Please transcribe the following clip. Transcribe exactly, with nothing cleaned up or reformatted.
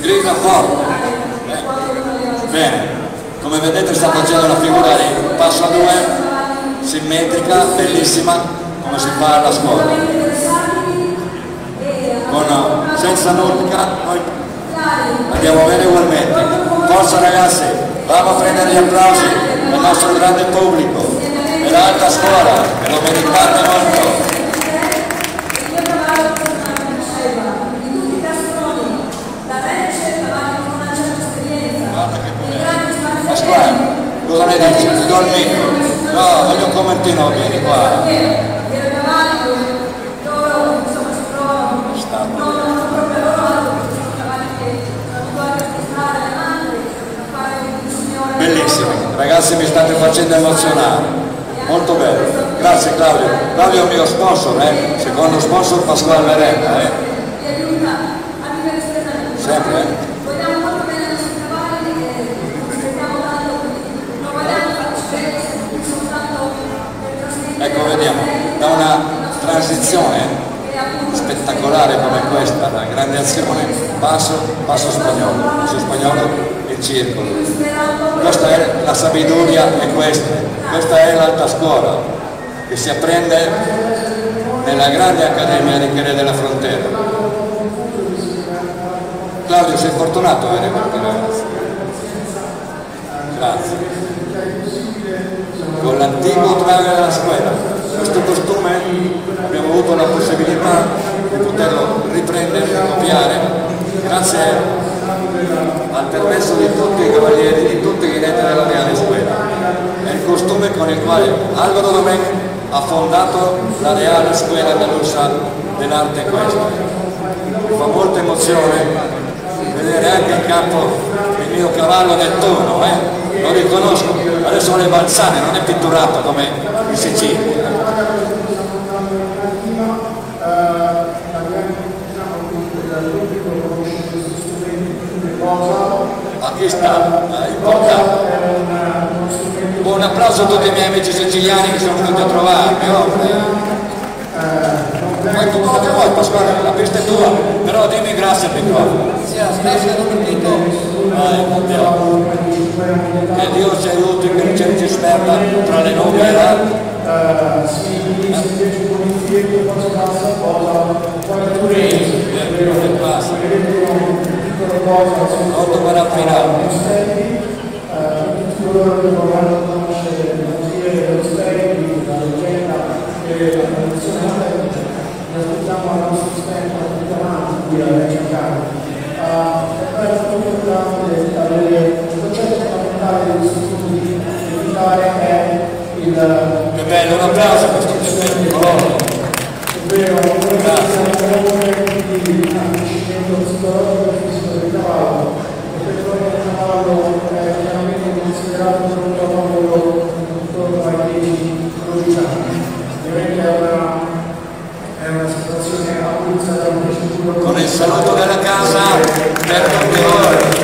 grida forte. Eh. Bene, come vedete sta facendo una figura di passo a due, simmetrica, bellissima, come si fa alla scuola. Con, senza nautica noi andiamo bene ugualmente. Forza ragazzi, vamo a prendere gli applausi del nostro grande pubblico, dell'alta scuola, che lo meritate molto. Cosa ne dici? Ti do il micro? No, voglio un commentino, vieni qua. Bellissimi, ragazzi mi state facendo emozionare, molto bello. Grazie Claudio. Claudio è il mio sponsor, eh? Secondo sponsor Pasquale Merenda, eh? Sempre, eh? Ecco, vediamo, da una transizione spettacolare come questa, da grande azione, passo, passo spagnolo, passo spagnolo e circolo. Questa è la sabiduria e questa, questa è l'alta scuola che si apprende nella grande accademia di Jerez de la Frontera. Claudio, sei fortunato a avere questi ragazzi. Grazie. Con l'antico trago della scuola, questo costume abbiamo avuto la possibilità di poterlo riprendere e copiare grazie al permesso di tutti i cavalieri, di tutti i diretti della Reale Scuola. È il costume con il quale Álvaro Domecq ha fondato la Reale Scuola Andalusa dell'arte questa. Mi fa molta emozione vedere anche in campo il mio cavallo Nettuno, eh? Lo riconosco, adesso ho le balzane, non è pitturato come in Sicilia. Ah, qui sta, è importante. Un applauso a tutti i miei amici siciliani che sono venuti a trovarmi. Oh. Fai tu quello che vuoi Pasquale, la pista è tua, però dimmi grazie a Piccolo. Grazie a tutti. Che Dio ci aiuti, che ci ci sperta tra le nuove edad. Molto per affinare. Ascoltiamo la nostra assistente tutta avanti qui a cercare. Per tutto grande avere il concetto fondamentale del istituto di militare è il. Che bello, un applauso a questo studente. Ovvero il riconoscimento psicologico e fisico del cavallo. Il territorio del cavallo è chiaramente considerato un cavallo intorno ai dieci anni. Ovviamente è una è una situazione avulsa da un con il saluto della casa per tutti voi.